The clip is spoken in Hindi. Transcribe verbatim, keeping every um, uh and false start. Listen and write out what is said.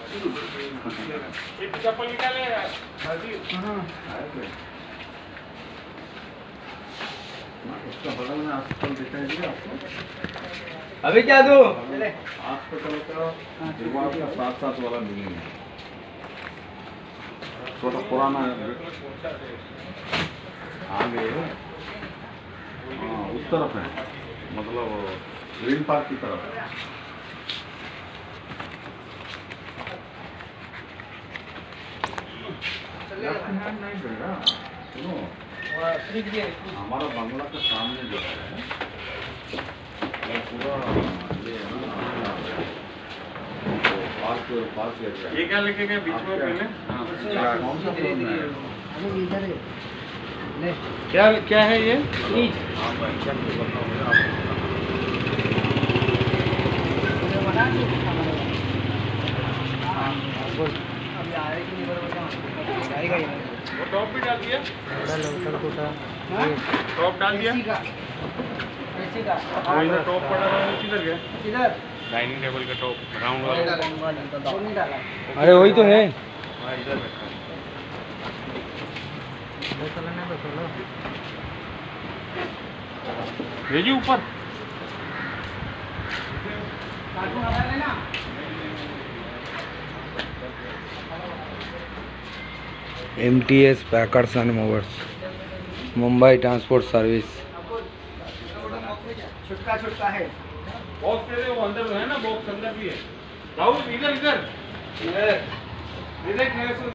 एक चप्पल निकाले उसका बगल में हॉस्पिटल दिखाई दिया आपको? अभी क्या दूं? हॉस्पिटल का दीवार का साथ साथ वाला नहीं है, थोड़ा पुराना आगे हाँ उस तरफ है, मतलब ग्रीन पार्क की तरफ है। नहीं बेटा सुनो, हमारा बंगला के सामने जो है वो पूरा ये है ना पार्क पार्क एरिया। ये क्या लेके गए बीच में पहले? कौन सा फ्लोर में है? क्या क्या है ये? हाँ मैं एग्जैक्ट बताऊँगा आपको। वो टॉप भी डाल दिया? टॉप डाल दिया? हाँ इधर टॉप पड़ा हुआ है, किधर गया? डाइनिंग टेबल का टॉप राउंड वाला। अरे वही तो है। हाँ इधर रखा है। भेजिए ऊपर। M T S packers and movers, Mumbai transport service. छुटका छुटका है बॉक्स दे दे, वो अंदर है ना, बॉक्स अंदर भी है। राहुल इधर इधर इधर इधर